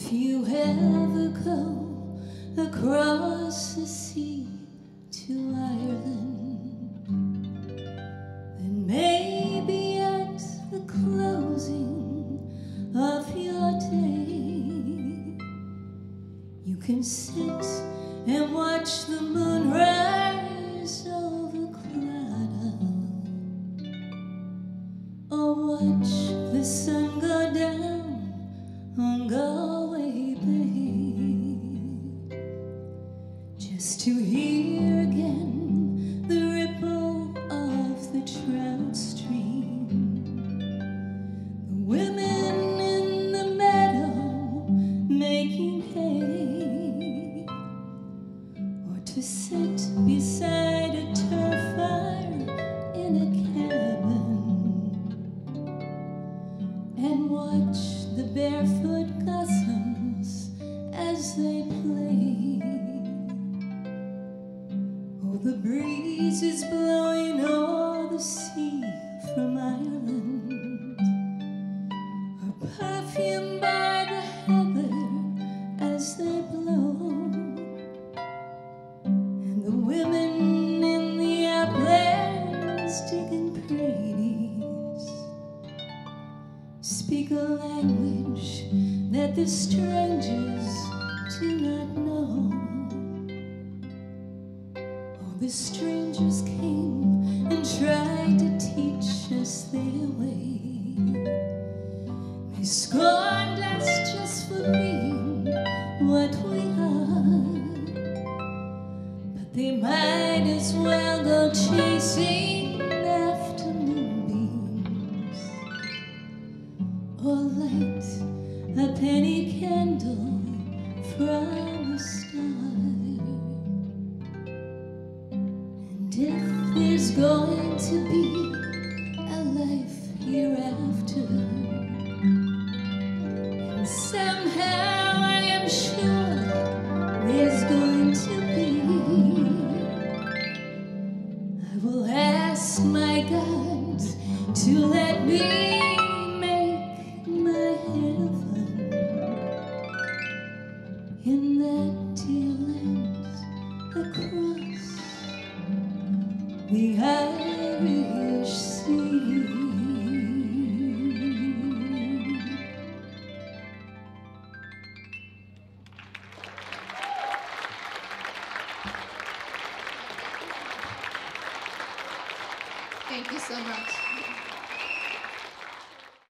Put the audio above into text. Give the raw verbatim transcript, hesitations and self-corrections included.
If you ever go across the sea to Ireland, then maybe at the closing of your day you can sit and watch the moon rise over Claddagh, or watch the sun go down on Galway Bay, just to hear again the ripple of the trout stream, the women in the meadow making hay, or to sit beside a turf fire in a cabin and watch the barefoot gossames as they play. Oh, the breeze is blowing o'er the sea from Ireland, or perfumed by the heather as they blow, and the women in the uplands digging praties speak a language that the strangers do not know. Oh, the strangers came and tried to teach us their way. They scorned us just for being what we are, but they might as well go chasing after moonbeams, or light a penny candle from a star. And if there's going to be a life hereafter, and somehow I am sure there's going to be, I will ask my God to let me